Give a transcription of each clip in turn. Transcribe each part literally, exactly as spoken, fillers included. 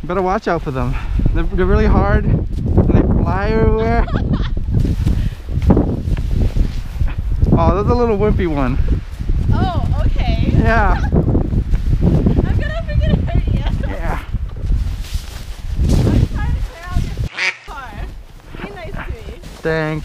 Better watch out for them. They're, they're really hard and they fly everywhere. Oh, there's a little wimpy one. Oh, okay. Yeah. I'm gonna freaking hurt you. Yeah. I'm trying to clear out your car. Be nice to me. Thanks.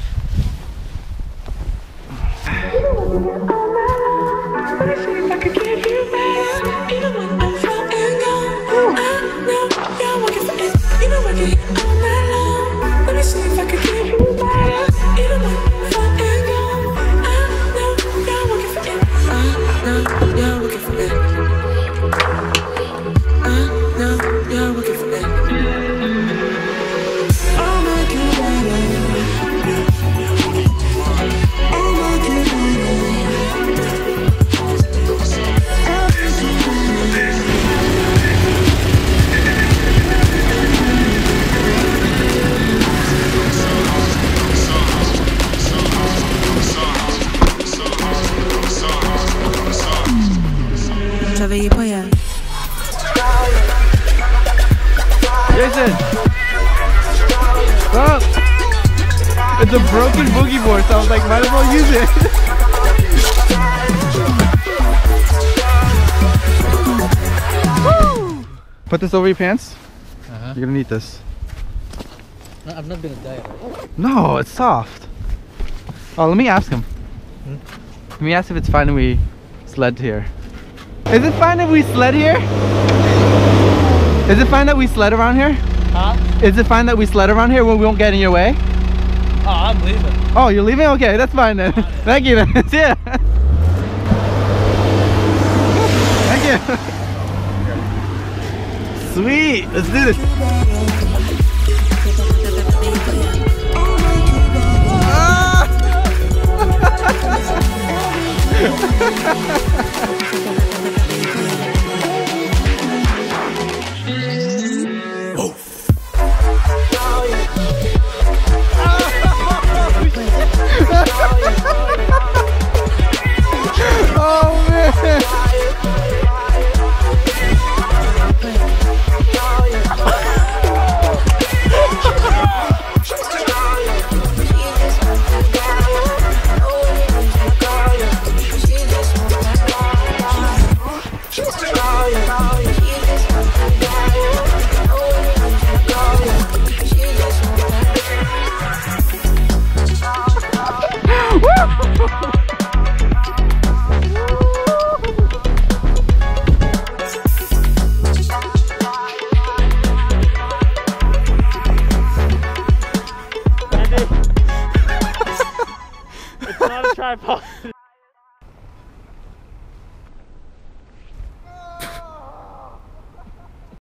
Jason! Stop! It's a broken boogie board, so I was like, might as well use it. Woo! Put this over your pants. Uh-huh. You're gonna need this. No, I'm not gonna die. No, it's soft. Oh, let me ask him. Hmm? Let me ask if it's fine if we sled here. Is it fine if we sled here? Is it fine that we sled around here? Huh? Is it fine that we sled around here when we won't get in your way? Oh, I'm leaving. Oh, you're leaving? Okay, that's fine then. Thank you then. Yeah. Thank you. Sweet. Let's do this. Oh man! It's not a tripod.